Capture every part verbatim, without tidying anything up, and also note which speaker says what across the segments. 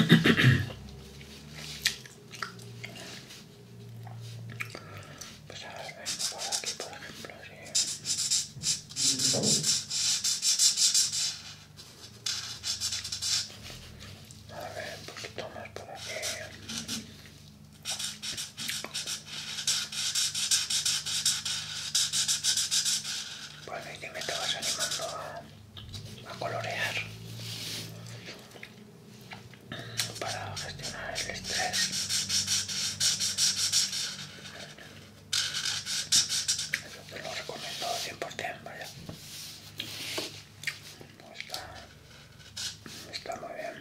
Speaker 1: Pues a ver, vengo por aquí, por ejemplo, así. A ver, un poquito más por aquí. Bueno, y dime, te vas animando a, a colorear para gestionar el estrés. Eso te lo recomiendo cien por cien, vaya. Está, está muy bien.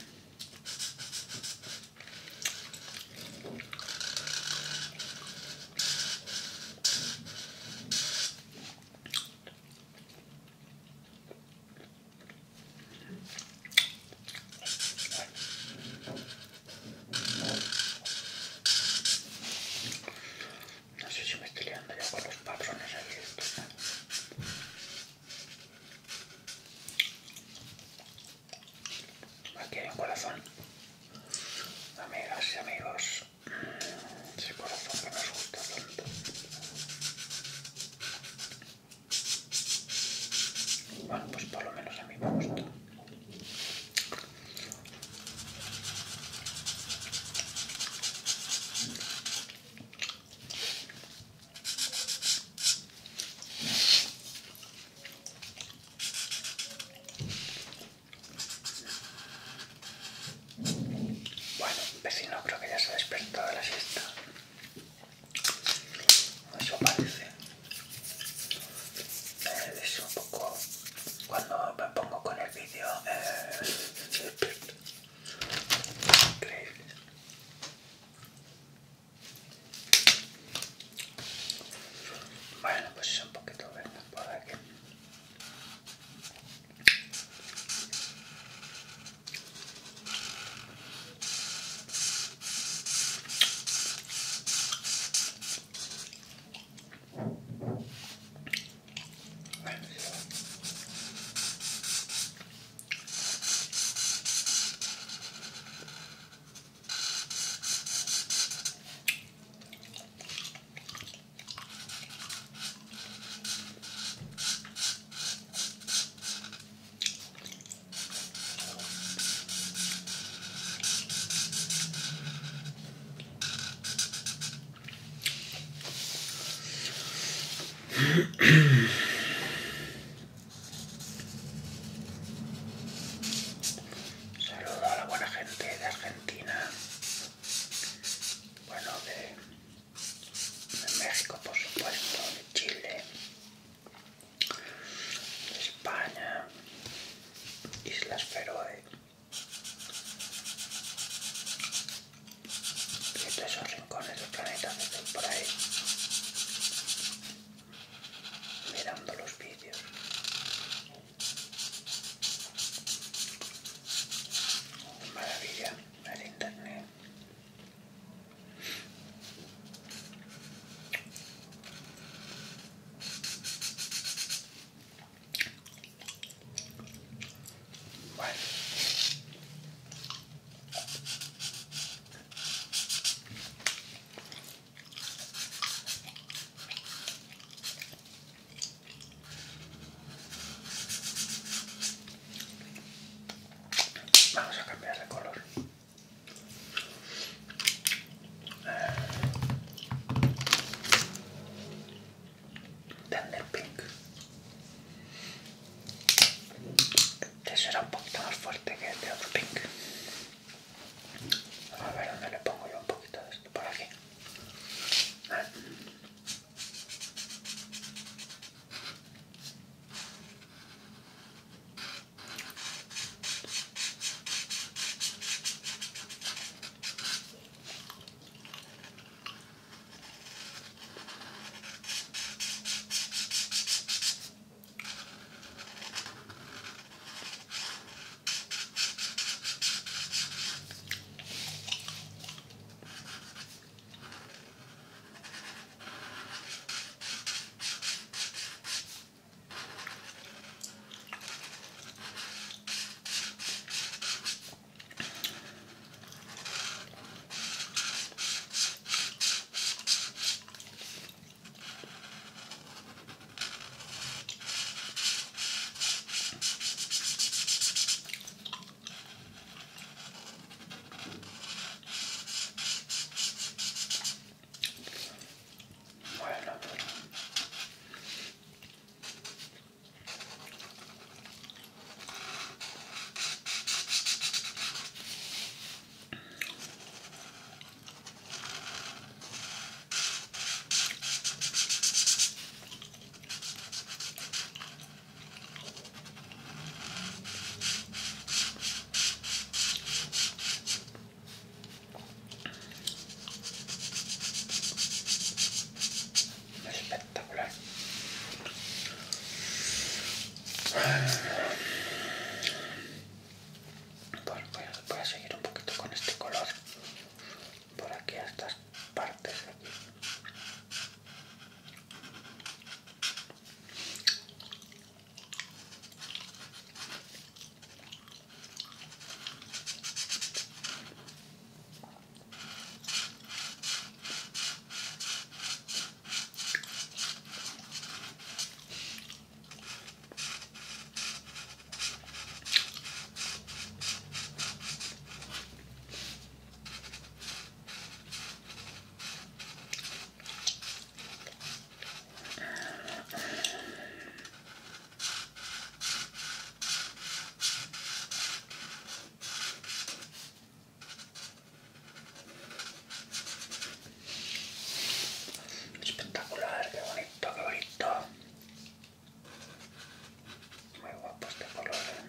Speaker 1: No sé si me estoy liando ya con los patrones aquí. Aquí hay un corazón. Amigas y amigos, ese corazón que nos gusta tanto. Bueno, pues por lo menos a mí me gusta. Bueno, vecino creo que ya se ha despertado de la siesta. Eso parece. Eh, es un poco... Cuando me pongo con el vídeo... Eh, se despierta. Increíble. Bueno, pues es un poquito verde por aquí. Bueno, sí. Saludo a la buena gente de Argentina, bueno, de, de México, por supuesto, de Chile, de España, Islas Feroe, y de esos rincones del planeta que estoy por ahí mirando Pues voy a, voy a seguir un poquito con este color por aquí a estas partes de aquí. Espectacular, qué bonito, qué bonito. Muy guapo este color, ¿eh?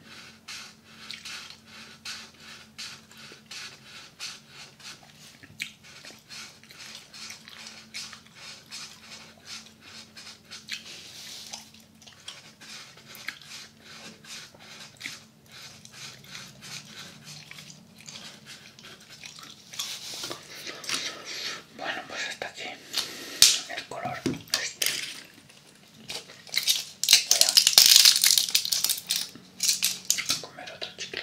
Speaker 1: Bueno, pues hasta aquí el color este. Voy a comer otro chicle.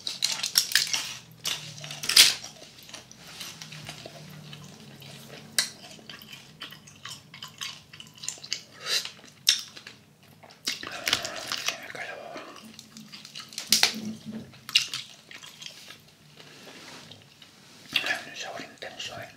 Speaker 1: Se me cae la baba. Un sabor intenso, ¿eh?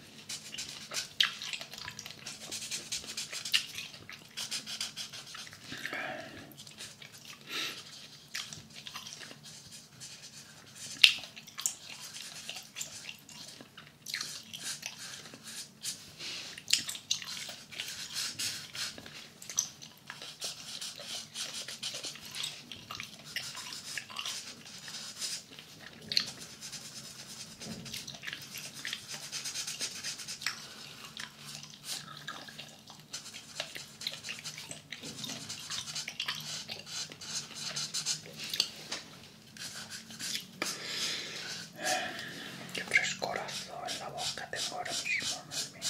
Speaker 1: Qué frescorazo en la boca tengo ahora mismo, madre mía.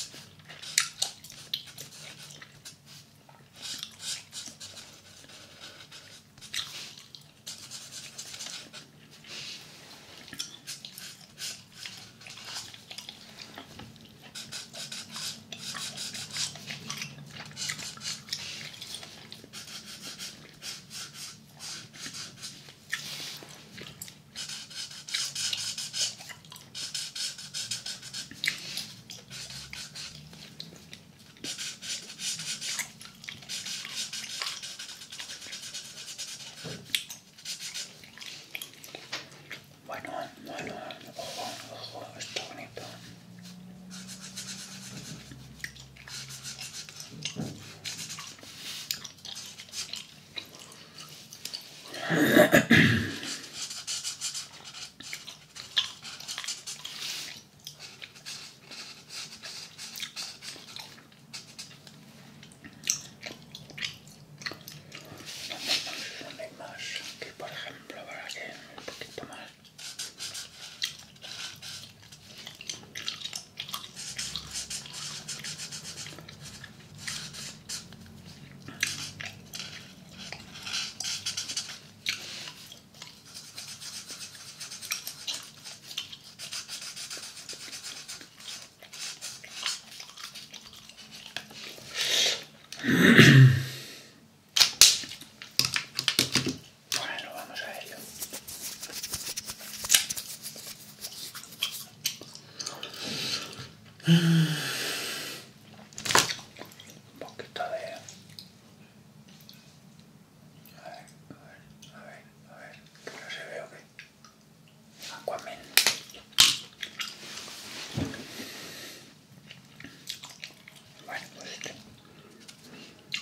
Speaker 1: Bueno, bueno, ojo, ojo, está bonito. ¿Dónde hay más? Aquí, por ejemplo, para que un poquito más. Bueno, vamos a ello. Un poquito de... A ver, a ver, a ver, a ver, que no se ve o qué. Aquaman. Bueno, pues este.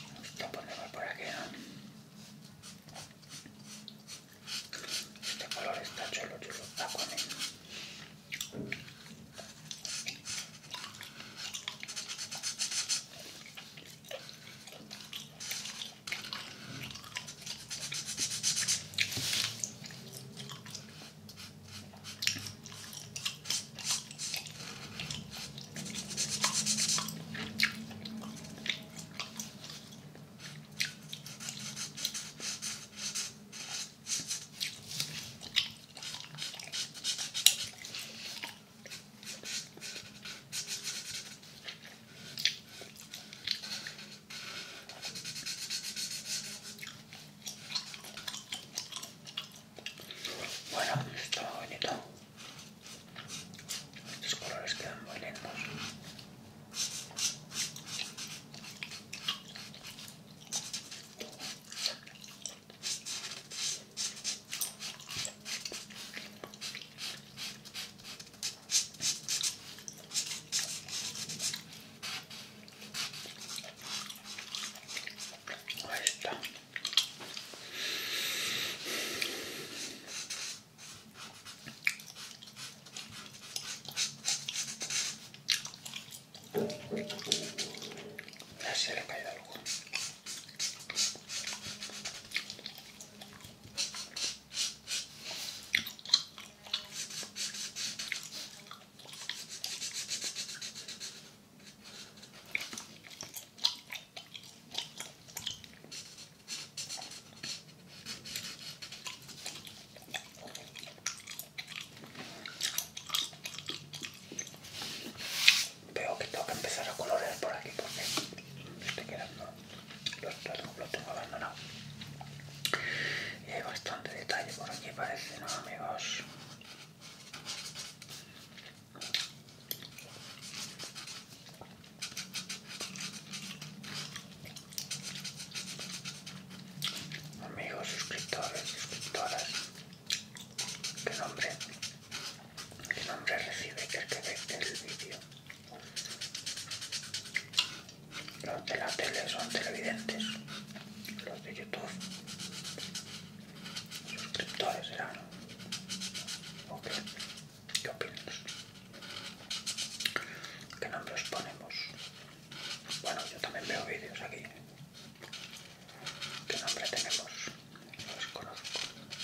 Speaker 1: Los de la tele son televidentes. Los de YouTube, suscriptores serán. ¿O qué? ¿Qué opinas? ¿Qué nombre os ponemos? Bueno, yo también veo vídeos aquí. ¿Qué nombre tenemos? No los conozco.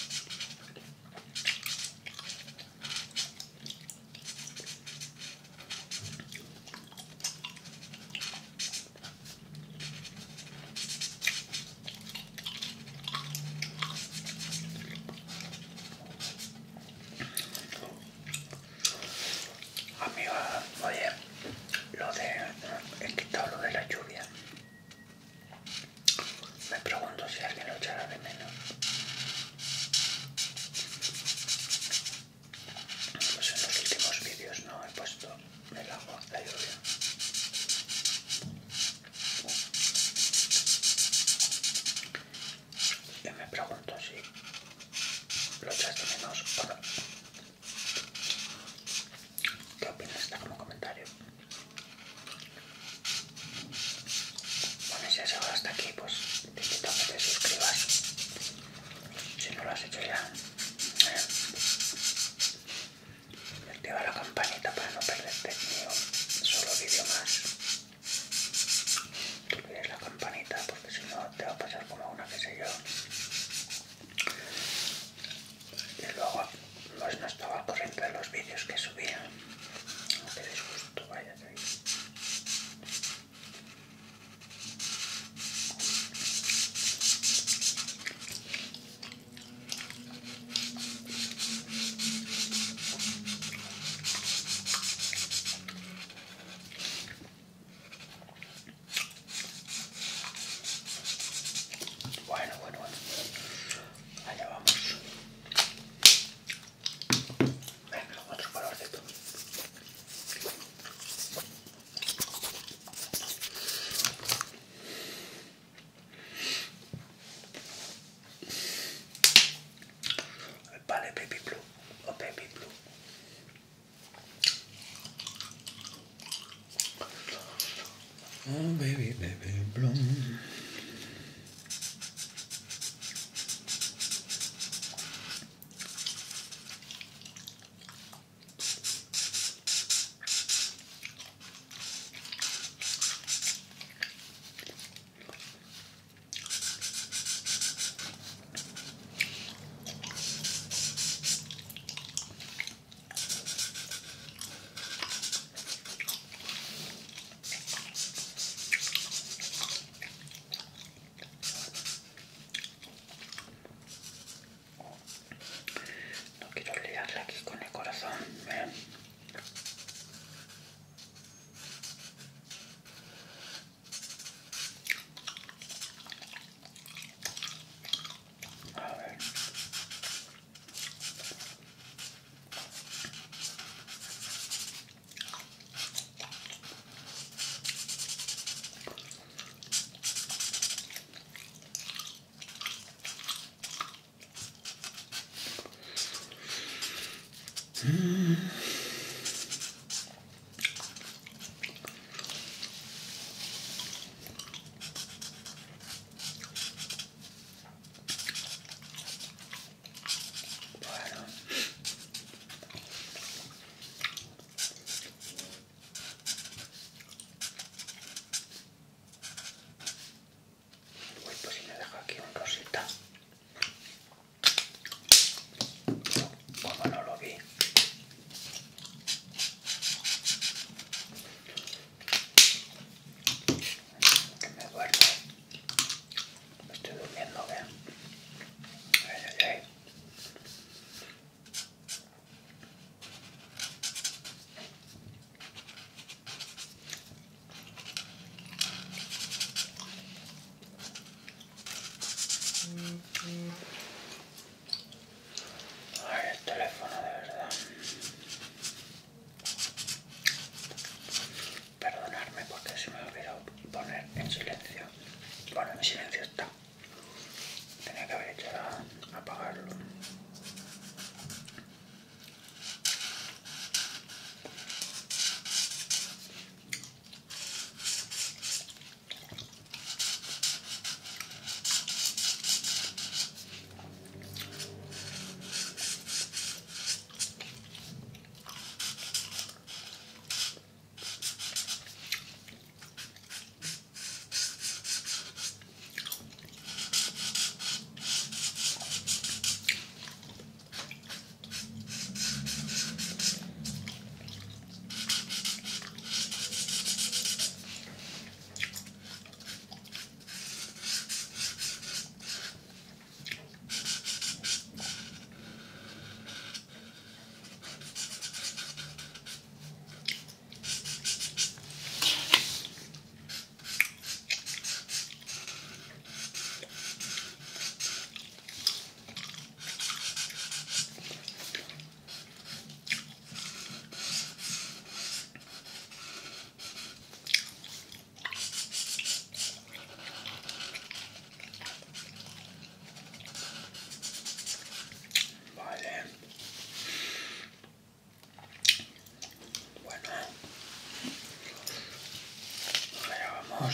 Speaker 1: Amiga, oye, lo de... he quitado lo de la lluvia. Me pregunto si alguien lo echará de menos. Pues en los últimos vídeos no he puesto el agua, la lluvia. Y me pregunto si lo echas de menos o no. ¿Qué opinas? Está como comentario. Bueno, y si has llegado hasta aquí, pues te invito a que te suscribas. Si no lo has hecho ya, eh, y activa la campanita para no perderte ni un solo vídeo más. No olvides la campanita porque si no te va a pasar como una que sé yo. Y luego pues no estaba al corriente de los vídeos que subía. Qué disgusto, vaya de ahí. Bueno, bueno, bueno. Allá vamos. Venga, otro colorcito. Vale, baby blue o baby blue. Oh, baby, baby blue. No quiero liarle aquí con el corazón, ¿eh? A ver. Mm. Bueno. Uy, pues si me deja aquí un rosita. Como no lo vi. Que me duermo. Me estoy durmiendo, ¿eh? Ay, ay, ay. Ay, el teléfono, de verdad. Perdonadme porque se me ha olvidado poner en silencio. Bueno, en silencio está. Tenía que haber hecho a apagarlo.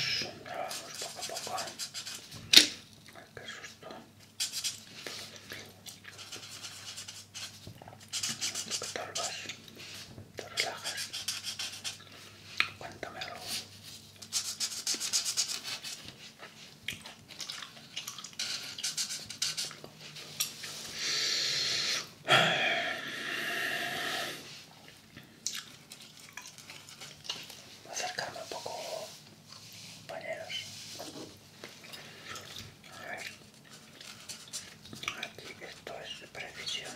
Speaker 1: ya vamos poco a poco. Ay, qué susto. ¿Qué tal vas? ¿Te relajas? Cuéntame algo. Acercarme un poco, compañeros. A ver, aquí esto es precisión.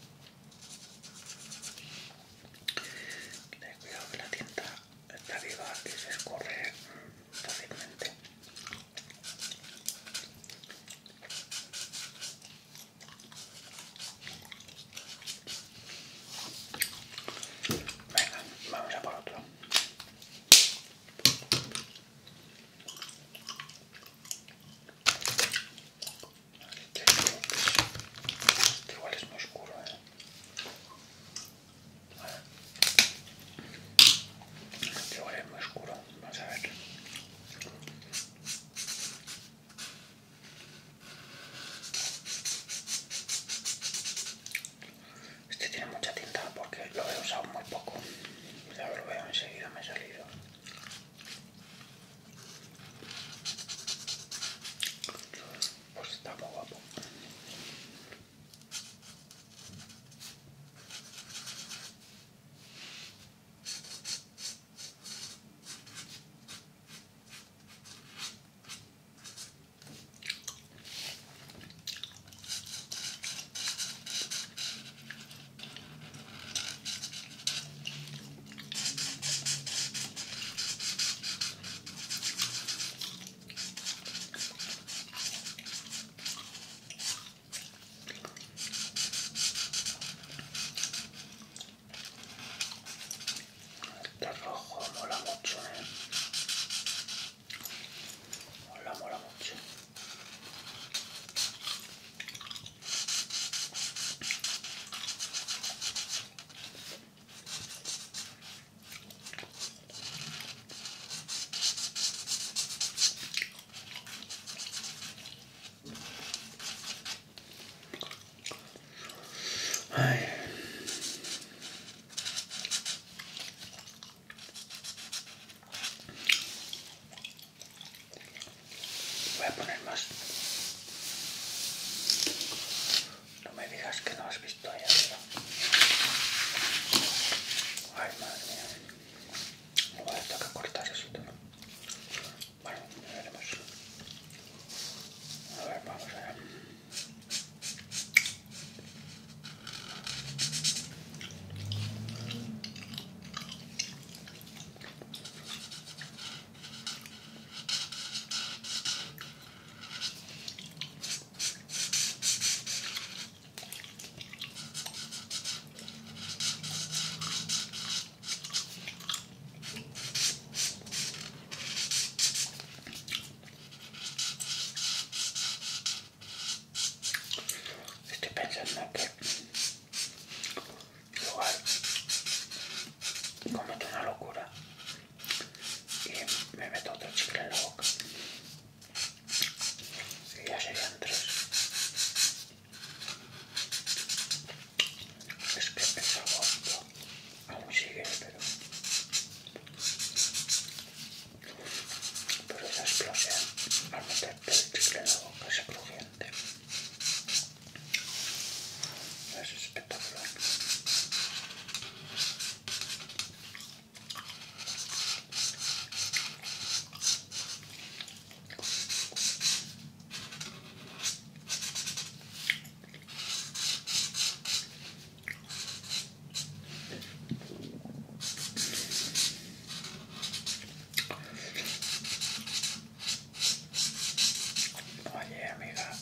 Speaker 1: Ten cuidado que la tinta está viva y se escurre fácilmente. Venga, vamos a por otro. Este igual es muy oscuro, ¿eh? Este igual es muy oscuro. Vamos a ver. Este tiene mucha tinta porque lo he usado muy poco. Ya lo veo enseguida, me he salido. Pues está muy guapo. Este rojo mola mucho, ¿eh? Mola, mola mucho. Ay. Voy a poner más. No me digas que no has visto ahí arriba. Ay, madre mía. Me voy a tener que cortar eso todo. Bueno, ya veremos. A ver, vamos a ver. Estoy pensando que igual cometo una locura y me meto otro chicle en la boca. Y ya serían tres. Es que el sabor aún sigue, pero... Pero esa explosión al meterte el chicle en la boca es crujiente. Es espectacular. Oye, amiga,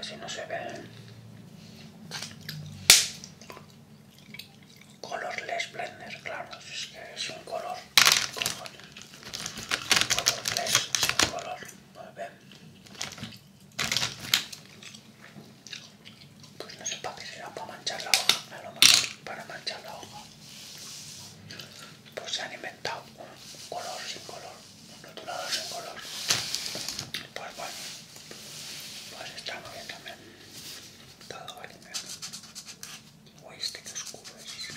Speaker 1: casi no se ve. Colorless blender, claro, es que es un color. Cojones. Colorless sin color. Muy bien. Pues no sé para qué será, para manchar la hoja, a lo mejor para manchar la hoja. Pues se han inventado un color sin color, un rotulador sin color. Pues bueno, pues está muy bien también. Todo va limpiando. Uy, este que oscuro es.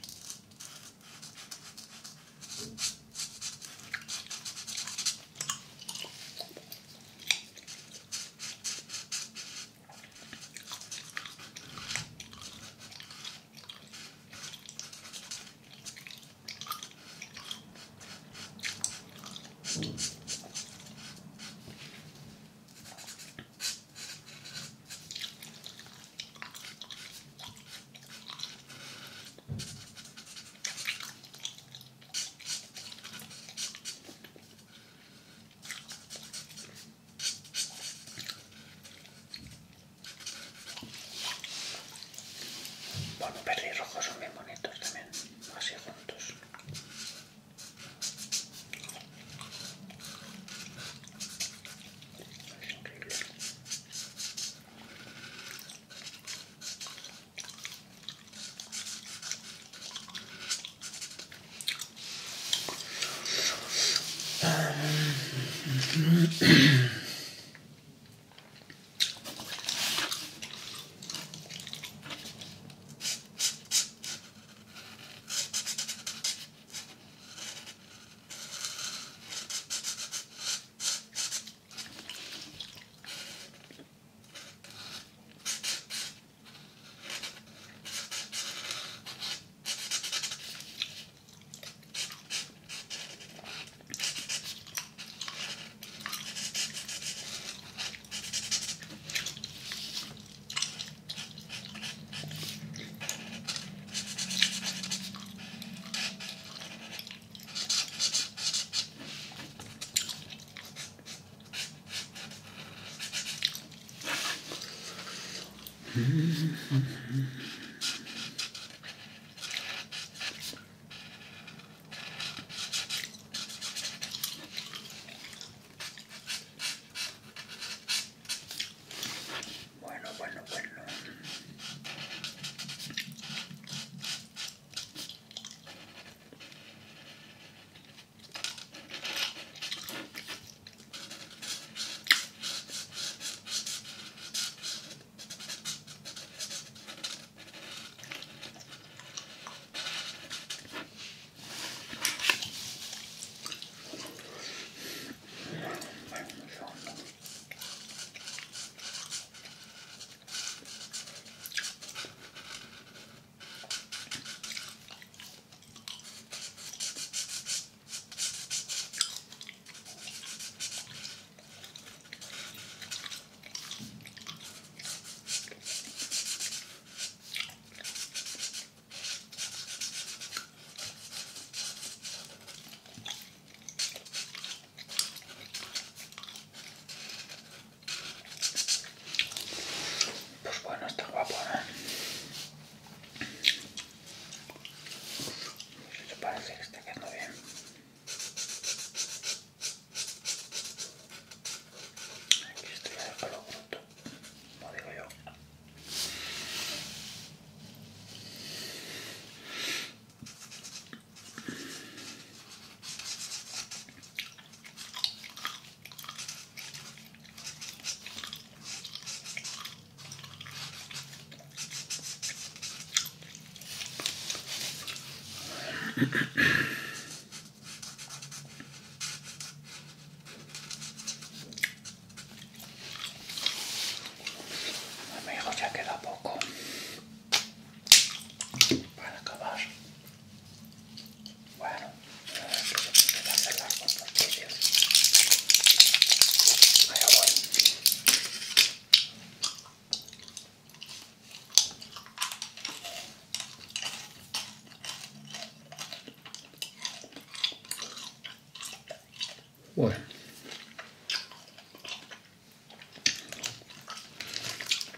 Speaker 1: Bueno, verde y rojo son bien bonitos también, así juntos. Es increíble. Bueno, bueno, bueno. Pues bueno, está guapo, ¿no? Pues parece que está quedando bien. Aquí estoy a dejarlo bruto, como digo yo. Amigos, ya queda poco para acabar. Bueno, a ver que se puede hacer largo estos vídeos. Allá voy. Bueno.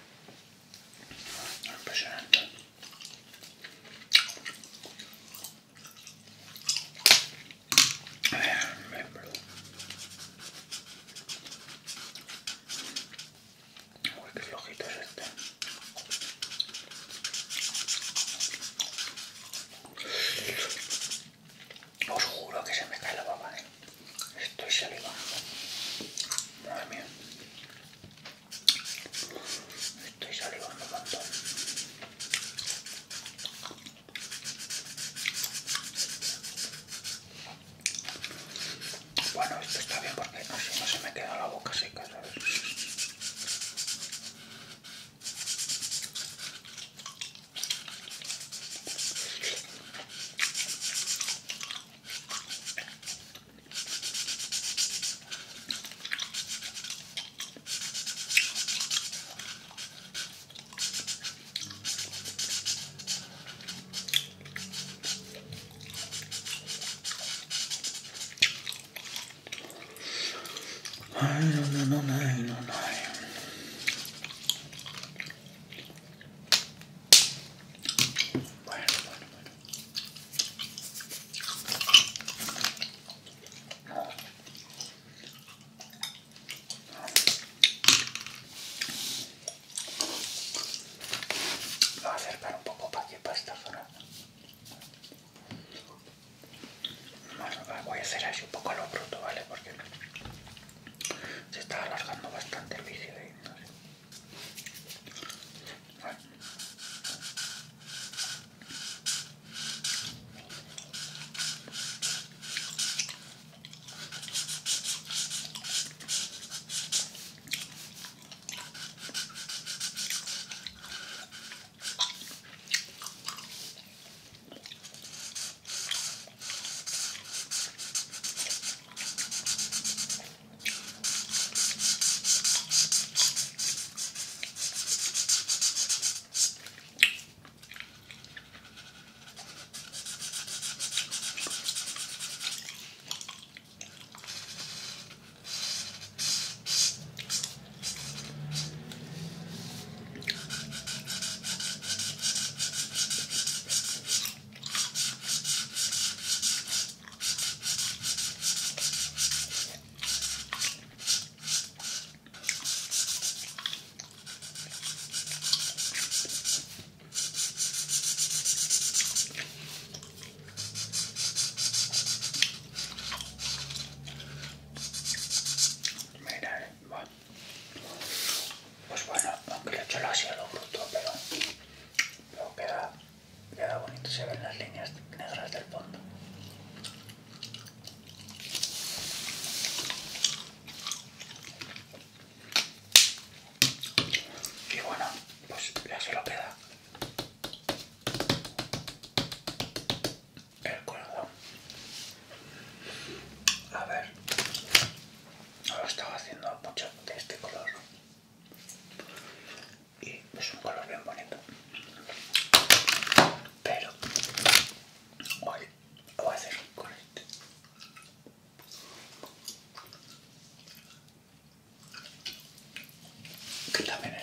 Speaker 1: que también